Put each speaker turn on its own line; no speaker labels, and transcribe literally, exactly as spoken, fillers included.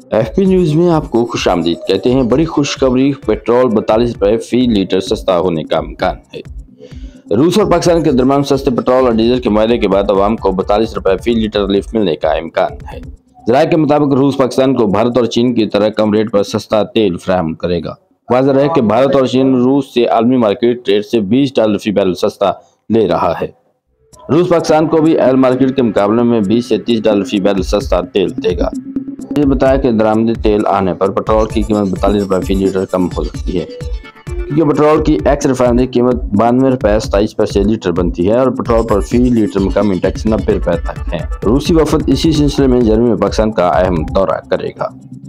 FP news में आपको खुशामदीद कहते हैं। बड़ी खुशखबरी, पेट्रोल बतालीस रुपए फी लीटर सस्ता होने का इम्कान है। रूस और पाकिस्तान के दरमियान सस्ते पेट्रोल और डीजल के मायदे के बाद आवाम को बतालीस रुपए फी लीटर रिलीफ मिलने का इम्कान है। जराये के मुताबिक रूस पाकिस्तान को भारत और चीन की तरह कम रेट पर सस्ता तेल फराहम करेगा। वाज़ेह है कि भारत और चीन रूस से आलमी मार्केट रेट से बीस डॉलर फी बैरल सस्ता ले रहा है। रूस पाकिस्तान को भी ऑयल मार्केट के मुकाबले में बीस से तीस डॉलर फी बैरल सस्ता तेल देगा। ये बताया कि दरामदी तेल आने पर पेट्रोल की कीमत बतालीस रुपए फी लीटर कम हो सकती है, क्योंकि पेट्रोल की एक्स रिफाइनरी कीमत बानवे रुपए सताईस पैसे लीटर बनती है और पेट्रोल पर फी लीटर मकामी टैक्स नब्बे रुपए तक है। रूसी वफद इसी सिलसिले में जर्मनी में पाकिस्तान का अहम दौरा करेगा।